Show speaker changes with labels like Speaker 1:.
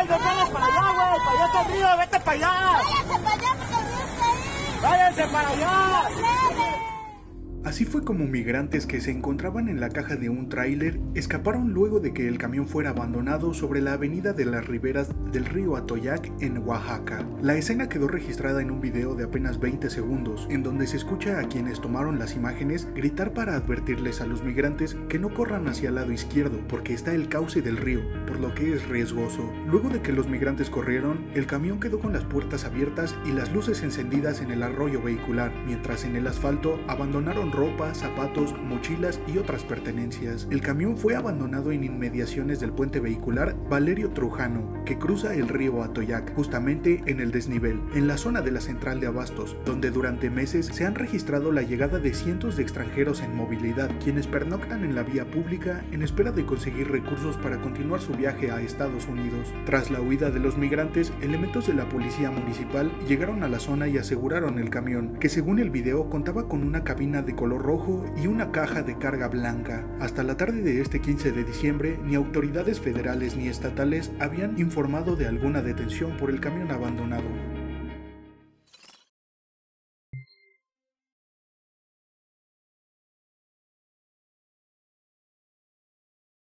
Speaker 1: güey, no vayas para allá, güey. Para allá está el río, vete para allá.
Speaker 2: Váyanse para allá porque el río está ahí.
Speaker 1: Váyanse para allá.
Speaker 3: Así fue como migrantes que se encontraban en la caja de un tráiler escaparon luego de que el camión fuera abandonado sobre la avenida de las riberas del río Atoyac en Oaxaca. La escena quedó registrada en un video de apenas 20 segundos, en donde se escucha a quienes tomaron las imágenes gritar para advertirles a los migrantes que no corran hacia el lado izquierdo porque está el cauce del río, por lo que es riesgoso. Luego de que los migrantes corrieron, el camión quedó con las puertas abiertas y las luces encendidas en el arroyo vehicular, mientras en el asfalto abandonaron ropa, zapatos, mochilas y otras pertenencias. El camión fue abandonado en inmediaciones del puente vehicular Valerio Trujano, que cruza el río Atoyac, justamente en el desnivel, en la zona de la central de abastos, donde durante meses se han registrado la llegada de cientos de extranjeros en movilidad, quienes pernoctan en la vía pública en espera de conseguir recursos para continuar su viaje a Estados Unidos. Tras la huida de los migrantes, elementos de la policía municipal llegaron a la zona y aseguraron el camión, que según el video contaba con una cabina de color rojo y una caja de carga blanca. Hasta la tarde de este 15 de diciembre, ni autoridades federales ni estatales habían informado de alguna detención por el camión abandonado.